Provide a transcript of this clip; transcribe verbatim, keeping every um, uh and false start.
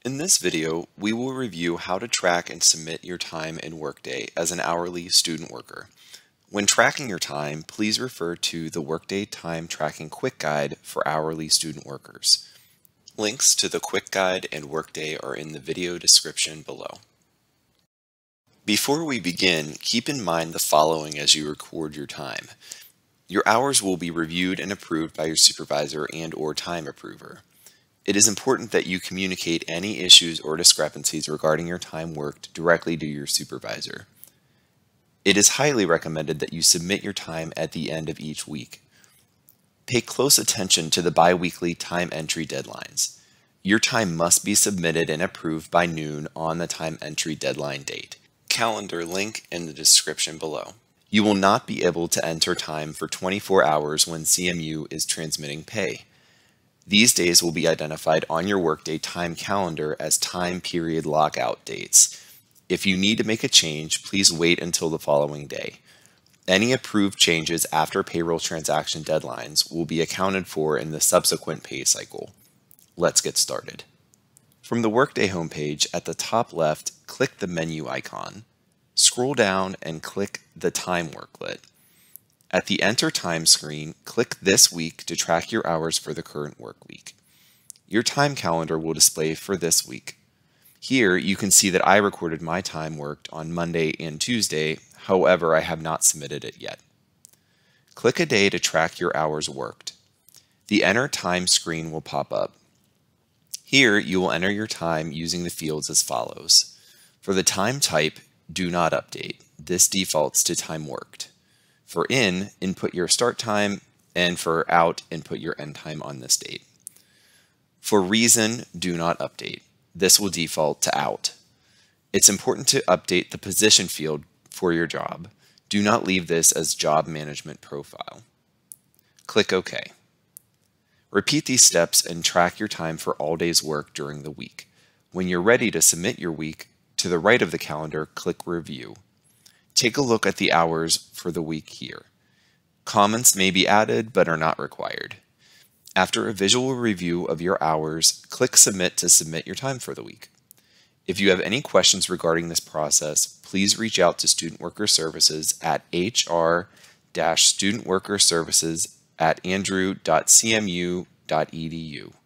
In this video, we will review how to track and submit your time in Workday as an hourly student worker. When tracking your time, please refer to the Workday Time Tracking Quick Guide for hourly student workers. Links to the Quick Guide and Workday are in the video description below. Before we begin, keep in mind the following as you record your time. Your hours will be reviewed and approved by your supervisor and/or time approver. It is important that you communicate any issues or discrepancies regarding your time worked directly to your supervisor. It is highly recommended that you submit your time at the end of each week. Pay close attention to the bi-weekly time entry deadlines. Your time must be submitted and approved by noon on the time entry deadline date. Calendar link in the description below. You will not be able to enter time for twenty-four hours when C M U is transmitting pay. These days will be identified on your Workday time calendar as time period lockout dates. If you need to make a change, please wait until the following day. Any approved changes after payroll transaction deadlines will be accounted for in the subsequent pay cycle. Let's get started. From the Workday homepage, at the top left, click the menu icon. Scroll down and click the Time Worklet. At the Enter Time screen, click This Week to track your hours for the current work week. Your time calendar will display for this week. Here, you can see that I recorded my time worked on Monday and Tuesday, however, I have not submitted it yet. Click a day to track your hours worked. The Enter Time screen will pop up. Here, you will enter your time using the fields as follows. For the time type, do not update. This defaults to time worked. For in, input your start time, and for out, input your end time on this date. For reason, do not update. This will default to out. It's important to update the position field for your job. Do not leave this as job management profile. Click OK. Repeat these steps and track your time for all days work during the week. When you're ready to submit your week, to the right of the calendar, click Review. Take a look at the hours for the week here. Comments may be added but are not required. After a visual review of your hours, click Submit to submit your time for the week. If you have any questions regarding this process, please reach out to Student Worker Services at h r dash student worker services at andrew dot c m u dot e d u.